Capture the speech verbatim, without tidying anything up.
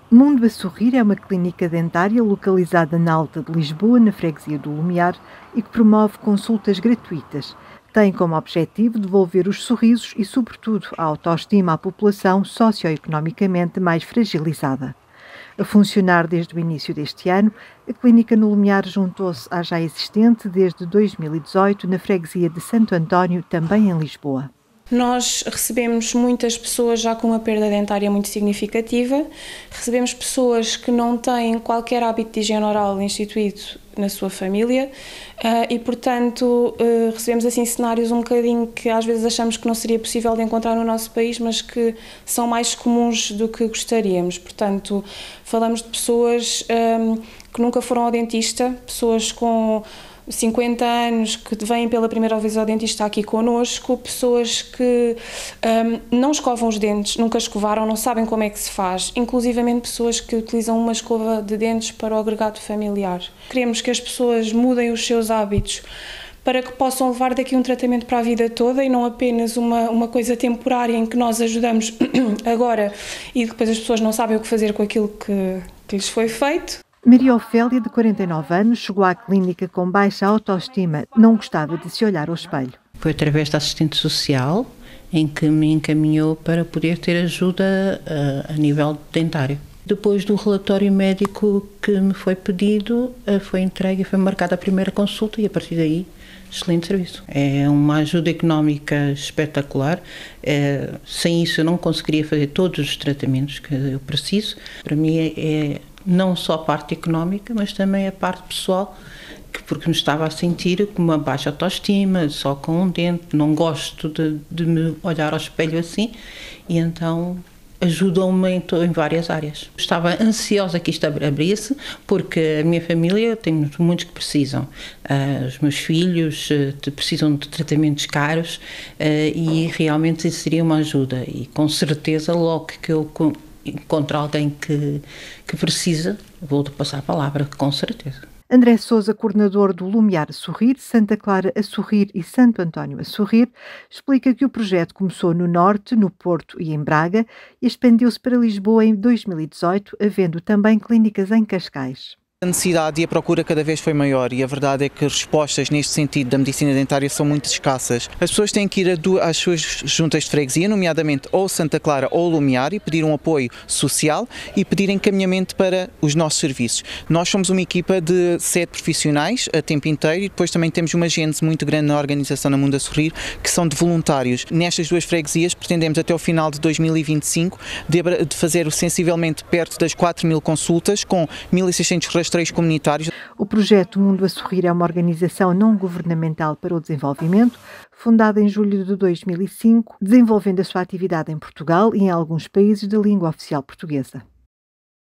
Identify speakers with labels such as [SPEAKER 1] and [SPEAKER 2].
[SPEAKER 1] Mundo a Sorrir é uma clínica dentária localizada na Alta de Lisboa, na freguesia do Lumiar, e que promove consultas gratuitas. Tem como objetivo devolver os sorrisos e, sobretudo, a autoestima à população socioeconomicamente mais fragilizada. A funcionar desde o início deste ano, a clínica no Lumiar juntou-se à já existente desde dois mil e dezoito na freguesia de Santo António, também em Lisboa.
[SPEAKER 2] Nós recebemos muitas pessoas já com uma perda dentária muito significativa, recebemos pessoas que não têm qualquer hábito de higiene oral instituído na sua família e, portanto, recebemos assim cenários um bocadinho que às vezes achamos que não seria possível de encontrar no nosso país, mas que são mais comuns do que gostaríamos. Portanto, falamos de pessoas que nunca foram ao dentista, pessoas com cinquenta anos que vêm pela primeira vez ao dentista aqui connosco, pessoas que um, não escovam os dentes, nunca escovaram, não sabem como é que se faz, inclusivamente pessoas que utilizam uma escova de dentes para o agregado familiar. Queremos que as pessoas mudem os seus hábitos para que possam levar daqui um tratamento para a vida toda e não apenas uma, uma coisa temporária em que nós ajudamos agora e depois as pessoas não sabem o que fazer com aquilo que, que lhes foi feito.
[SPEAKER 1] Maria Ofélia, de quarenta e nove anos, chegou à clínica com baixa autoestima, não gostava de se olhar ao espelho.
[SPEAKER 3] Foi através da assistente social em que me encaminhou para poder ter ajuda a, a nível dentário. Depois do relatório médico que me foi pedido, foi entregue e foi marcada a primeira consulta e a partir daí, excelente serviço. É uma ajuda económica espetacular, é, sem isso eu não conseguiria fazer todos os tratamentos que eu preciso. Para mim é, é não só a parte económica, mas também a parte pessoal, que porque me estava a sentir com uma baixa autoestima, só com um dente, não gosto de, de me olhar ao espelho assim, e então ajudou-me em, em várias áreas. Estava ansiosa que isto abrisse, porque a minha família tem muitos que precisam. Uh, os meus filhos uh, precisam de tratamentos caros uh, e realmente isso seria uma ajuda. E com certeza, logo que eu encontro alguém que, que precisa, vou passar a palavra, com certeza.
[SPEAKER 1] André Sousa, coordenador do Lumiar a Sorrir, Santa Clara a Sorrir e Santo António a Sorrir, explica que o projeto começou no Norte, no Porto e em Braga e expandiu-se para Lisboa em dois mil e dezoito, havendo também clínicas em Cascais.
[SPEAKER 4] A necessidade e a procura cada vez foi maior e a verdade é que as respostas neste sentido da medicina dentária são muito escassas. As pessoas têm que ir às suas juntas de freguesia, nomeadamente ou Santa Clara ou Lumiar, e pedir um apoio social e pedir encaminhamento para os nossos serviços. Nós somos uma equipa de sete profissionais a tempo inteiro e depois também temos uma gênese muito grande na organização na Mundo a Sorrir, que são de voluntários. Nestas duas freguesias pretendemos até ao final de dois mil e vinte e cinco de fazer sensivelmente perto das quatro mil consultas com mil e seiscentos rastreios comunitários.
[SPEAKER 1] O projeto Mundo a Sorrir é uma organização não governamental para o desenvolvimento, fundada em julho de dois mil e cinco, desenvolvendo a sua atividade em Portugal e em alguns países de língua oficial portuguesa.